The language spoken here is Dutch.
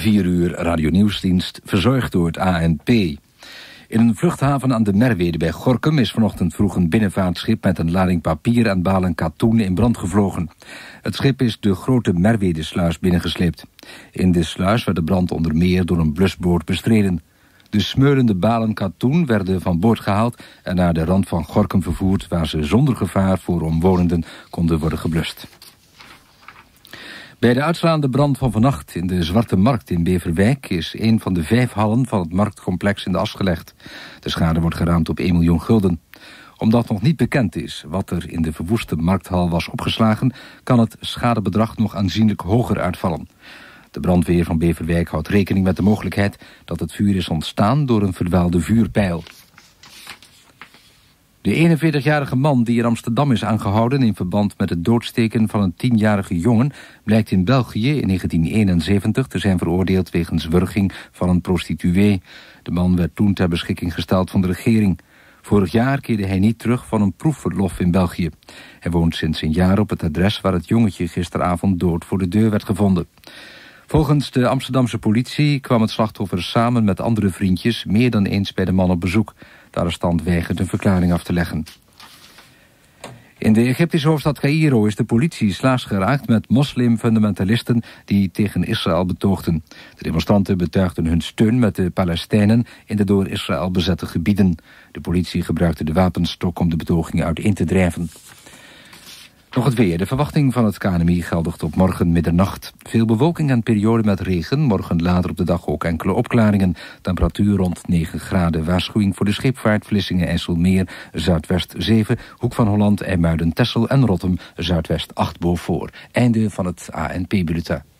4 uur radionieuwsdienst, verzorgd door het ANP. In een vluchthaven aan de Merwede bij Gorinchem is vanochtend vroeg een binnenvaartschip met een lading papier en balen katoen in brand gevlogen. Het schip is de grote Merwede-sluis binnengesleept. In de sluis werd de brand onder meer door een blusboot bestreden. De smeulende balen katoen werden van boord gehaald en naar de rand van Gorinchem vervoerd, waar ze zonder gevaar voor omwonenden konden worden geblust. Bij de uitslaande brand van vannacht in de Zwarte Markt in Beverwijk is een van de 5 hallen van het marktcomplex in de as gelegd. De schade wordt geraamd op 1 miljoen gulden. Omdat nog niet bekend is wat er in de verwoeste markthal was opgeslagen, kan het schadebedrag nog aanzienlijk hoger uitvallen. De brandweer van Beverwijk houdt rekening met de mogelijkheid dat het vuur is ontstaan door een verdwaalde vuurpijl. De 41-jarige man die in Amsterdam is aangehouden in verband met het doodsteken van een 10-jarige jongen blijkt in België in 1971 te zijn veroordeeld wegens wurging van een prostituee. De man werd toen ter beschikking gesteld van de regering. Vorig jaar keerde hij niet terug van een proefverlof in België. Hij woont sinds een jaar op het adres waar het jongetje gisteravond dood voor de deur werd gevonden. Volgens de Amsterdamse politie kwam het slachtoffer samen met andere vriendjes meer dan eens bij de man op bezoek. De arrestant weigert een verklaring af te leggen. In de Egyptische hoofdstad Caïro is de politie slaags geraakt met moslimfundamentalisten die tegen Israël betoogden. De demonstranten betuigden hun steun met de Palestijnen in de door Israël bezette gebieden. De politie gebruikte de wapenstok om de betogingen uiteen te drijven. Nog het weer. De verwachting van het KNMI geldigt tot morgen middernacht. Veel bewolking en periode met regen. Morgen later op de dag ook enkele opklaringen. Temperatuur rond 9 graden. Waarschuwing voor de scheepvaart Vlissingen, IJsselmeer, Zuidwest 7. Hoek van Holland, IJmuiden, Texel en Rottum, Zuidwest 8 Beaufort. Einde van het ANP-bulletin.